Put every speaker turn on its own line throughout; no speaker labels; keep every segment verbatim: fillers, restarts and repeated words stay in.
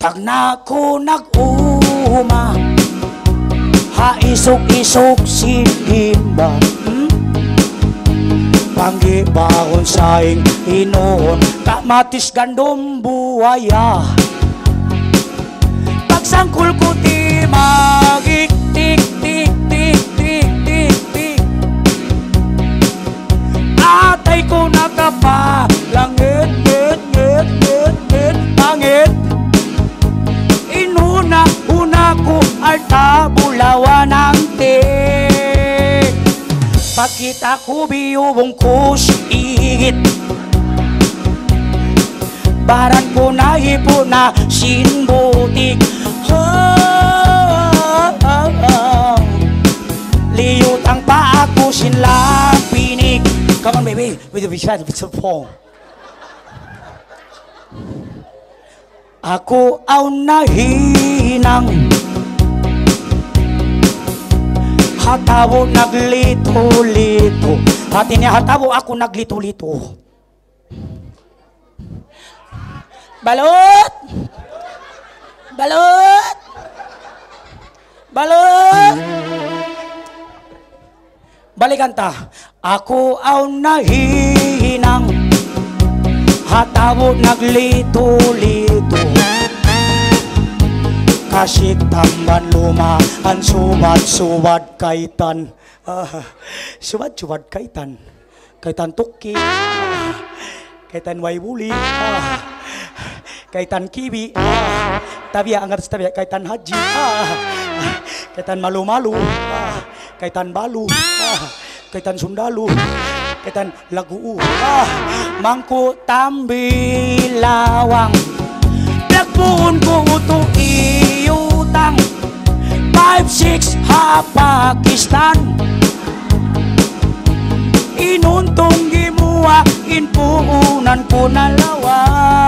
Pag nako nag-uma, haisok-isok sinimba, hmm? Panggibahon saing inuon, kamatis gandom buwaya. Pagsangkul ko ti magik, tik, tik, tik, tik, tik, tik. Atay ko nakapa, langit, ngit, ngit, ngit, ngit, langit. Inuna, una ko alta, bulawan ang tik. Pagkita ko biyubong kus igit, baran ko na hipo na sinbutik. Oh, oh, oh. Liyutang pa ako sinlapinig. Come on baby, with the chat with the phone. Ako aw nahinang, hatabo naglito-lito. Hati niya hatabo, ako naglito-lito. Balot! Balot! Balot! Balikan ta. Ako aw nahinang, hatabo naglito-lito. Kasik tamban luma, an subad-subad kaitan. Ah, subad-subad kaitan. Kaitan tuki. Ah, kaitan waibuli. Ah, kaitan kiwi. Ah, tabia angat tabia kaitan haji. Ah, kaitan malu-malu. Ah, kaitan balu. Ah, kaitan sundalu. Kaitan lagu. Ah, mangku tambi lawang. Nagpuon ko uto iutang five six ha Pakistan. Inuntong gimuwa inpuunan ko na lawa.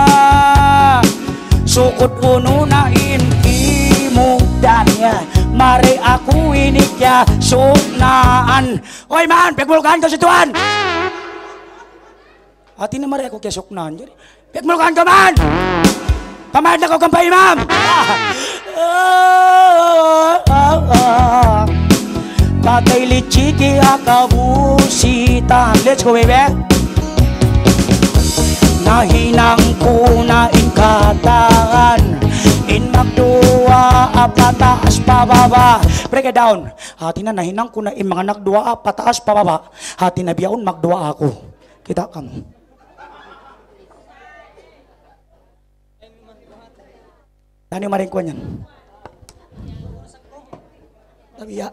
Sukot uno na inimugdan ya. Mari aku inikya suknaan. Oy man, pagmulukan ko si Tuan. Ati na mari ako kya suknaan. Pagmulukan ko man. Pamahid na ko kang pa-imam. Patay lichiki akabusitan. Let's go baby. Nahinang ko na inkataan, in magdua pataas pababa. Break it down. Hati na nahinang ko na in mga nagdua pataas pababa. Hati na biyaon magdua ako. Kita kamu. Tani maring ko niyan. Tabiya.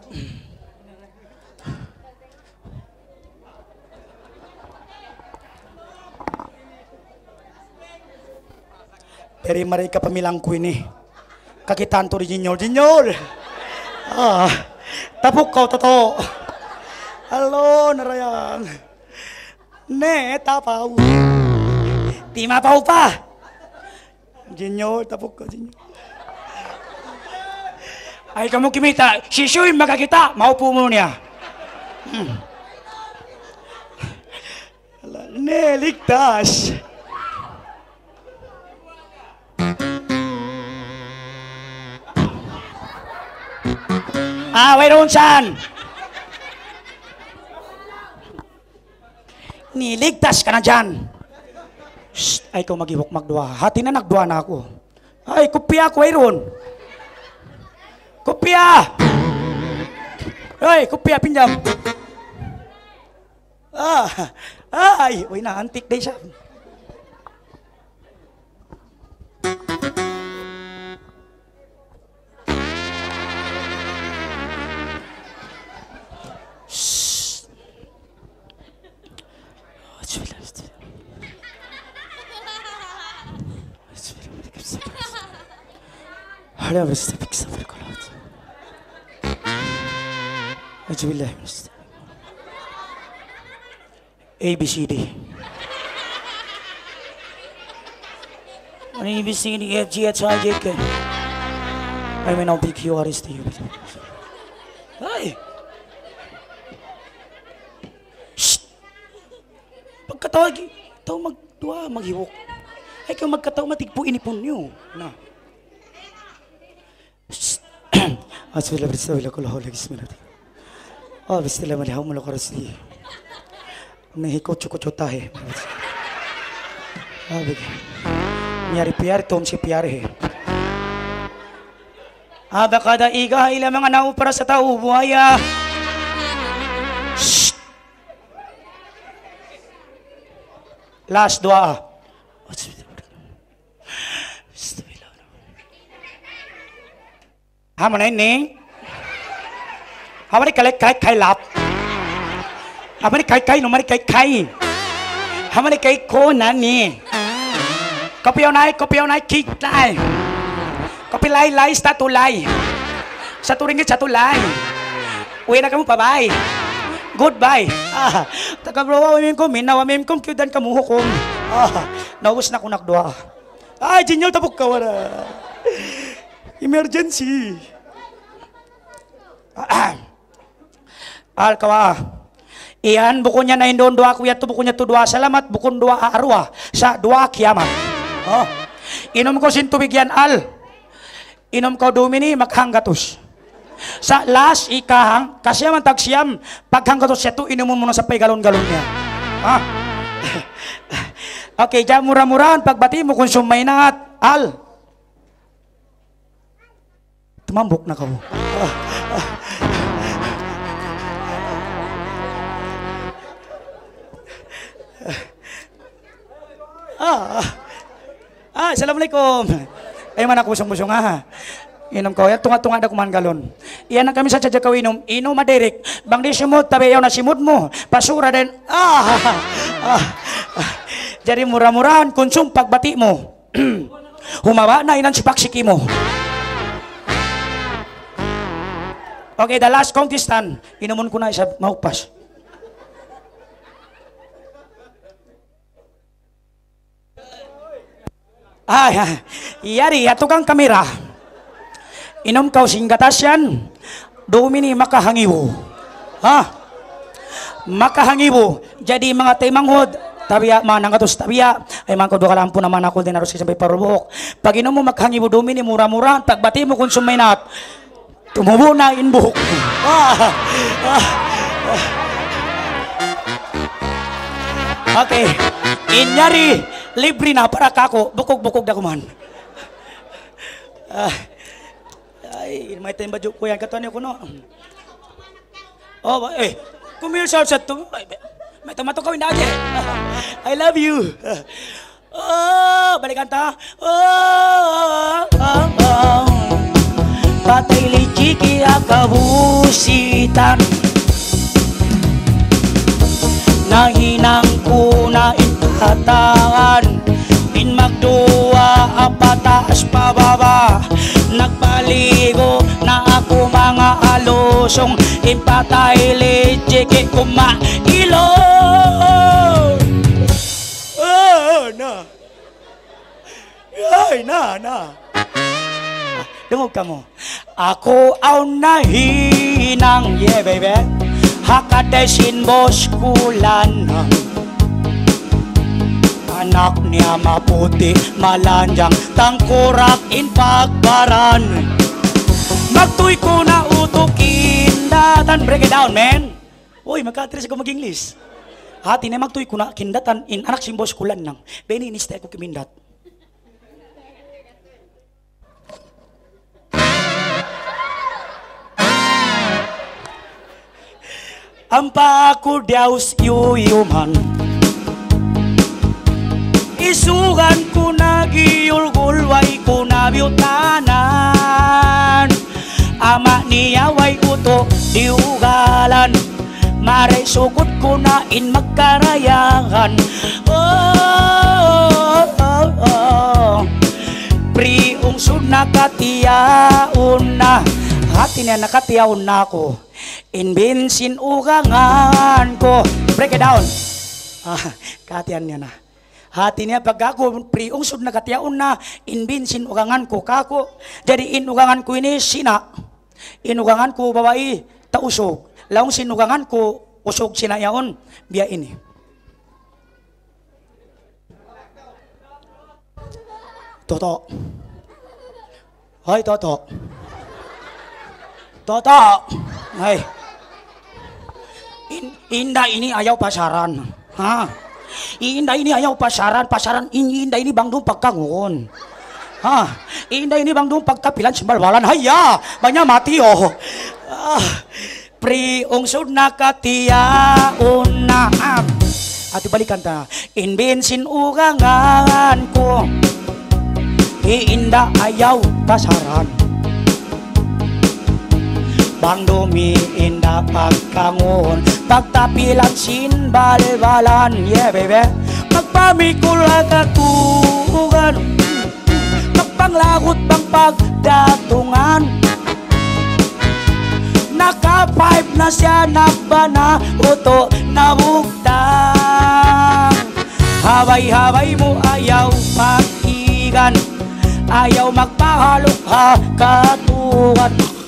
Peri maring ka pamilang ko ini. Kakitaan to rin jinyol. Jinyol! Ah, tapok ko totoo. Halo, narayang. Ne, tapaw. Di mapaw pa. Jinyol, tapok ko, jinyol. Ay kamu kimita, si Shuy makakita, maupo mo niya. Hmm. Ne, ligtas. Ah, mayroon saan? Niligtas ka na dyan. Shh, ay ikaw mag-iwok magdua. Hati na nagdua na ako. Ay, kopya ako, mayroon. Kopya! Ay, kopya, pinjam. Ah, ay, uy na, antik day siya. Hada beristafik sabır kolat. Acubillah beristafik. A B C D. A B C D F G H I J K. I may now P Q R S T U. Ay. Shh. Pagkatawag, ito magdua, maghiwok. Ay kung magkataw matigpo inipon nyo. Na. Asbila bismillah kullahu lagi bismillah. Oh bismillah malihau mulakarasi. Mexico chukuchota hai. Ah begi. Nyari piar tom si piar hai. Aba kada iga ila mga nao para sa tao buhaya. Shh. Last dua. Hama na ini. Hama ni kalay kai kai lap. Hama ni kai kai no mari kai kai. Hama ni kai ko nani. Kopiaw nai kopiaw nai kik nai. Kopi lai lai satu lai. Satu ringgit satu lai. Uwi na kamu bye. Goodbye. Ah, taga bro wamim ko min wamim ko kyudan kamu hukom. Ah, naubos na ko nakdua. Ay, jinyol tapok ka wala. Emergency. Ah, al kawa. Iyan buko niya na indon dua kuya tu buko niya tu dua salamat bukon dua arwah sa dua kiamat. Oh. Inom ko sin tubig yan al. Inom ko dumini maghanggatos. Sa last ikahang kasi man tag siyam paghanggatos siya tu inom mo na sa pay galon-galon niya. Ah. Okay, ja mura-murahan pagbati mo kung sumay na at al. Tumambok na ka mo. Ah, ah. Ah, ah. Ah, assalamualaikum. Ay man ako busong-busong ha. Inom ko, yan tunga-tunga da kuman galon. Iyan na kami sa tsadya ko inom. Inom madirik. Bang di simut, tabi yaw na simut mo. Pasura din. Ah, ah, ah. Jadi murah-murahan konsum pagbati mo. Humaba na inan si paksiki mo. Okay, the last contestant. Inumun ko na isa mahupas. Ay, yari, ato kang kamera. Inom kau singgatas yan. Domini makahangibo. Ha? Makahangibo. Jadi mga timanghod. Tabiya, mga nangatos tabiya. Ay mga kodwa kalampo naman ako din naros kisabay parubok. Pag inom mo makahangibo domini mura-mura. Pagbati mo kung sumaynat. Tumubo na inbuhok. Ah, ah, ah. Okay. Inyari. Libre na para kako, bukog-bukog na kuman. Ah, ay, may tayong badyo ko yan. Katuan ko, no? Oh, eh, kumil sa sa to. May tomato kawin na aja. I love you. Oh, balikan ta. Oh, oh, oh. Patay liciki akabusitan. Nahinang kuna intataan. In magduwa apataas pababa. Nagpaligo na ako mga alusong. Impatay liciki kumailo. Oh, na. Ay, na, na. Dungog ka mo. Ako aw nahinang, yeah baby. Hakaday sinbos kulanang. Anak niya maputi, malanjang, tangkurak in pagbaran. Magtuy ko na utukin datan. Break it down, man. Uy, magka-address ko mag-English. Hati na magtuy ko na kindatan in anak sinbos kulanang. Beni inistay ko kimindat. Ampa ko diaus yuyuman. Isugan ko na giyulgulway ko na biyutanan. Ama niya way uto diugalan. Maray sugot ko na in magkarayangan. Oh, oh, oh. Priong sud nakatiyaon na. Hati niya nakatiyaon na ako. Inbinsin ugangan ko. Break it down. Ah, katiyan niya na. Hati niya pag ako priong sud nakatiyaon na. Inbinsin ugangan ko kako. Jadi inugangan ko ini sina. Inugangan ko babae tausog. Laong sinugangan ko usog sinayaon. Biya ini. Toto. Hoy Toto. Toto. Ay. In, inda ini ayaw pasaran. Ha? Inda ini ayaw pasaran. Pasaran ini inda ini bang dong pagkangon. Ha? Inda ini bang dong pagkapilan simbalwalan. Haya. Banyak mati oh. Ah. Pri ungsod na katiyaon na. Ati balikan ta. Inbensin ugangan ko. Iinda ayaw pasaran. Bang dumi inda pagkangon, pagtapilan sinbalbalan. Yeah baby. Magpamikul katugan, magpanglagot bang pagdatungan. Naka five na siya nagbana, uto nabugtang. Habay-habay mo ayaw makigan, ayaw magpahalok ha katugan.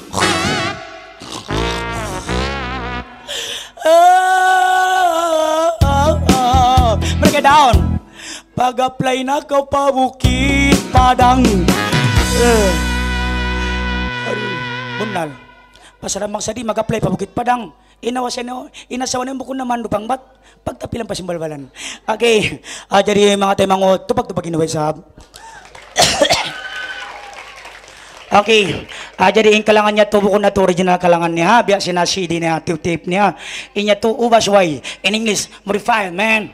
Oh, oh, oh. Break it down. Pag-apply na ka pa Bukit Padang. Uh. Bunal. Pasaramang sadi mag-apply pa Bukit Padang. Inawa siya na, inasawa na mo kung naman dupang bat. Pagtapilang pa simbalbalan. Okay. Uh, jadi mga tayo mga tupag-tupag inuwi sa... Okay, uh, jadi yung kalangan niya to buko na to original kalangan niya, biya sina C D niya, tape niya. Inya to ubas way, in English, modify, man.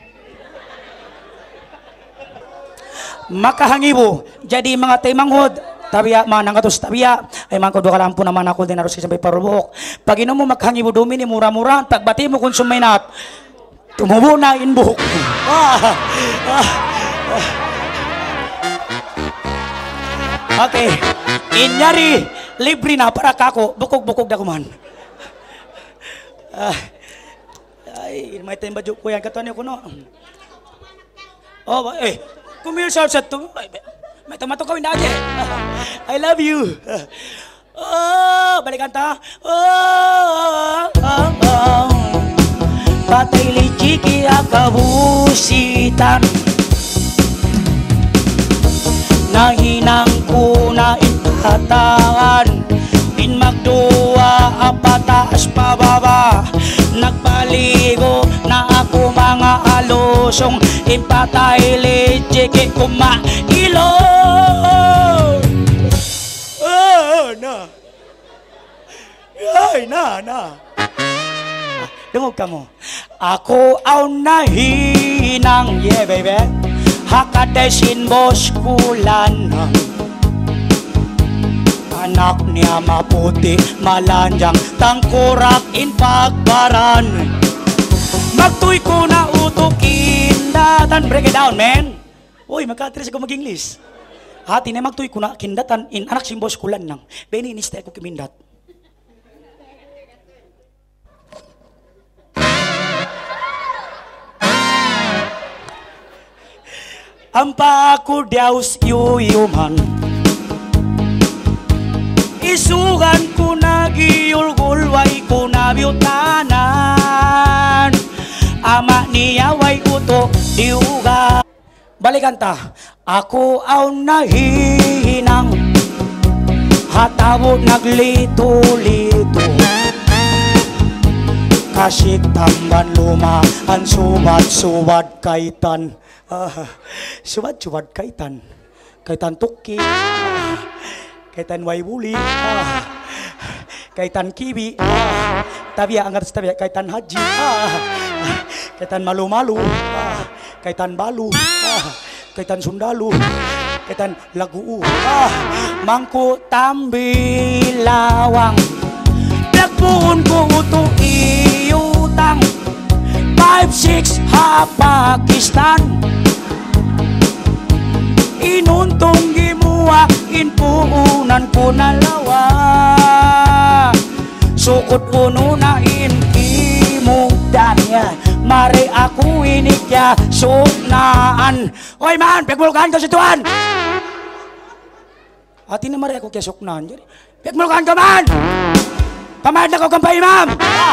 Makahangibo, jadi mga taymanghod, tabiya, mga nangatos tabiya, ay mga kudo kalampo naman ako din naros isang parubok. Pag ino mo makahangibo dumini, mura-mura, pagbati mo kung sumaynat, tumubo na inbuhok. Ah, ah, ah. Okay. Inyari, libre na para kako, bukog-bukog na kuman. Ah, ay, may tayong badyo ko yan, katuan niyo ko no. Oh, eh, kumil sa sa to, may tamato kawin na aja. I love you. Oh, balikan ta. Oh, oh, oh. Patay liciki akabusitan. Nahinang kuna kataan in magduwa apataas pababa nagpaligo na ako mga alusong impatay lijiki kumailo. Oh, na ay na na dungog ka mo ako aw nahinang yeah baby hakadesin bos kulan anak niya maputi, malanjang, tangkurak in pagbaran. Magtuy ko na utukin datan. Break it down, man. Uy, magkatris ako mag-English. Hati na magtuy ko na kindatan in anak simbos kulan nang. Beni iniste ako kimindat. Ampa ako diaus yuyuman. Isugan ko na giyulgul, way ko na biyutanan. Ama niya way uto diuga. Balikan ta, ako aw nahihinang, hatabo naglito-lito. Kasik tamban luma, ang subad-subad kaitan. Ah, subad-subad kaitan. Kaitan tuki. Ah. Kaitan waibuli, ah. Kaitan kibi, ah. Tabiya ang atas tabiya, kaitan haji, ah. Kaitan malu-malu, ah. Kaitan balu, ah. Kaitan sundalu, kaitan laguu, ah. Mangku tambilawang, lagpuun ko uto iyutang, five six ha Pakistan. Inuntong gimuwa inpuunan ko na lawa sukot uno na inkimugdan ya mari aku inikya suknaan. Oy man, pagmulkan ko si Tuan. Ati na mari ako kya suknaan. Pagmulkan ko man. Pamahad na ko kampay, ma'am.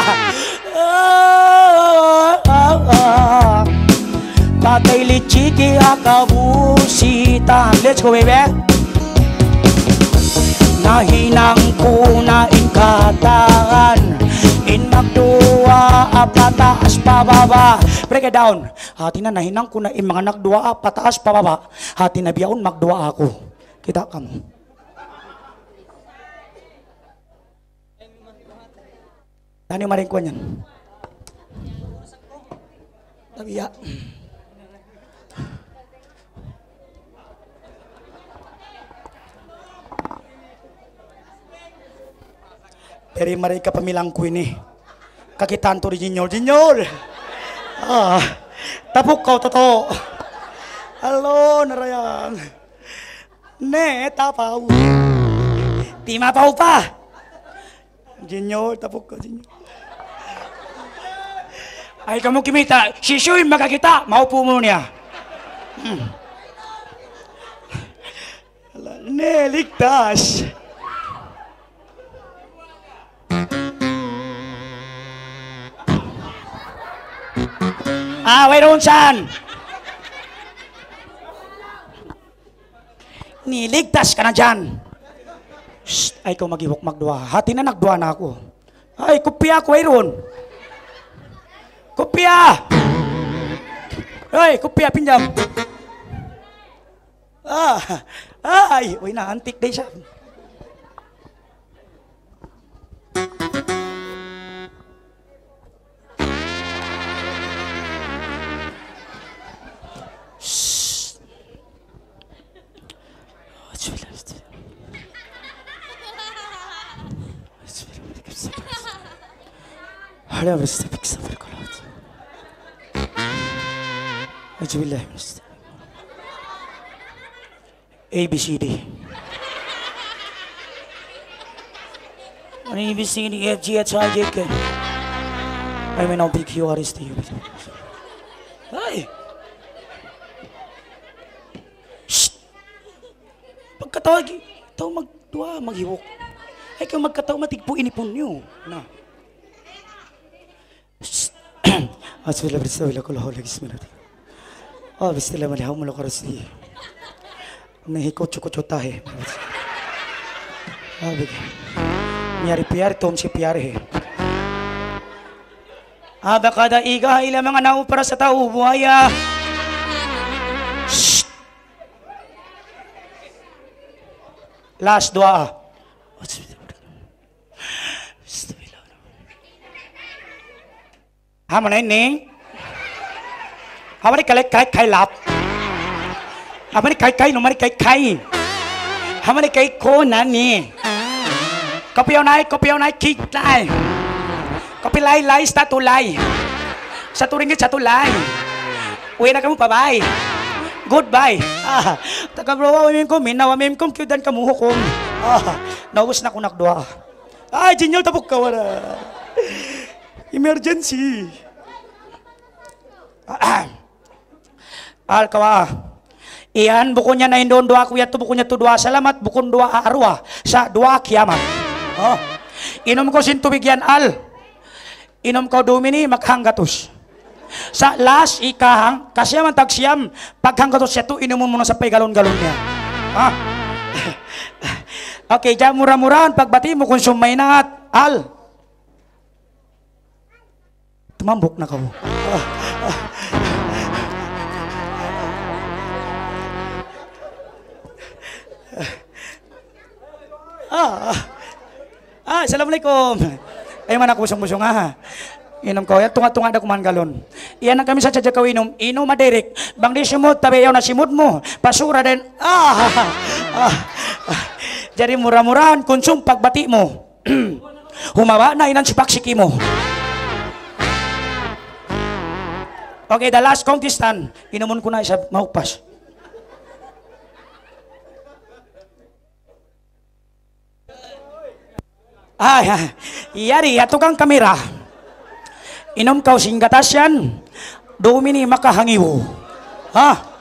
Patay lichiki akabusitan. Let's go, baby. nahinang kuna ingkataan in magdua pataas pababa. Break it down. Hati na nahinang kuna in mga nagdua pataas pababa. Hati na biyaon magdua ako. Kita kamo. Tani maring ko niyan. Tabiya. Pero maray ka pamilang ko ini. Kakitan to rin jinyol. Jinyol! Ah, tapok ka, totoo. Alo, narayan. Ne, tapaw. Di mapaw pa. Jinyol, tapok ka, jinyol. Ay, kamu kimita. Sisyo'y makakita. Maupo mo niya. Hmm. Ne, ligtas. Ah, mayroon saan? Niligtas ka na dyan. Shh, ay ko mag-iwok magdua. Hati na nagdua na ako. Ay, kopya ko mayroon. Kopya! Ay, kopya, pinjam. Ah, ay, uy na, antik day siya. Hala berstafik safar kolat. Ajubillah mustaq. A B C D. A B C D F G H I J K. I mean how big you are is to you. Ay. Shh. Pagkatawag, ito magdua, maghiwok. Ay kung magkataw matigpo inipon niyo. Na. Bismillah bersabila kul haula bismillah. Oh bismillah malihau muluk rasli. Nahi ko cukup chota hai. Ah begi. Nyari piar tom si piar hai. Ada kada iga ila mga nau para sa tao buaya. Last doa. Hama na ini, hama ni kalek kalek kai lap, hama ni kai kai nomor kai kai, hama ni kai ko nani, kopi onai kopi onai kik lai, kopi lai lai satu lai, satu ringgit satu lai, uwi na kamu bye bye, goodbye, ah, taga bro wamim ko mina wamim ko kyudan kamu hukum, ah, naubos na ko nakdua, ay jinyol tapok ka wala. Emergency. Al kawa. Iyan buko niya na indon dua kuya tu buko niya tu dua salamat bukon dua arwah sa dua kiamat. Oh. Inom ko sin tubig yan al. Inom ko dumini maghanggatos. Sa last ikahang kasiyam ang tagsiyam paghanggatos siya tu inom mo muna sa pay galon-galon niya. Ah. Okay, dyan murah-murahan pagbati mo kung sumay na at al. Tumambok na kamu. Ah, ah. Ah, ah, assalamualaikum. Ay man ako busong-busong ha. Inom ko, yan tunga-tunga da kuman galon. Iyan ang kami sa tsadya kaw inom. Inom madirek. Bang di simut, tabi yaw na simut mo. Pasura din. Ah, ah, ah. Jadi murah-murahan konsum pagbati mo. Humawa na inan si paksiki mo. Okay, the last contestant. Inumon ko na isa maupas. Ay, yari, ato kang kamera. Inom kau singgatas yan. Domini makahangiwo. Ha?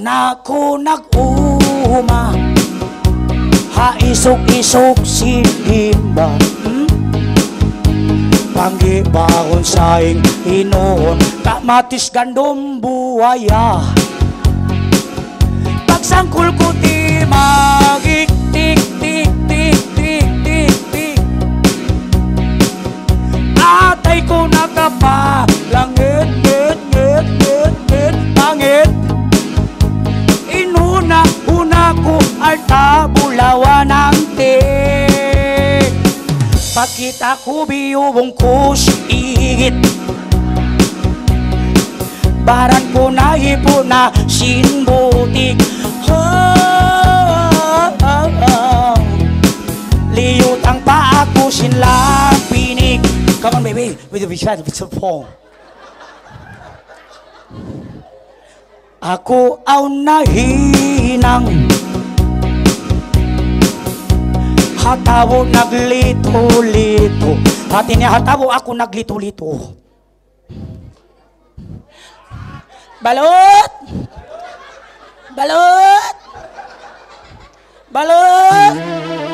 Nako nag-uma haisok-isok si Dimba hmm? Panggibahon saing hinoon kamatis gandom buaya pagsangkul ko ti magik tik tik tik tik tik tik atay ko nakapa langit ngit ngit ngit ngit langit inuna una ko alta bulawan ng tik pakita ko biyubong kusigit baran ko na hipo na sinbutik oh, oh, oh. Liyutang pa ako sinlang pinig come on baby with the beside with the phone ako aw nahinang hatawo naglito-lito hati niya hatawo ako naglito-lito balot balot balot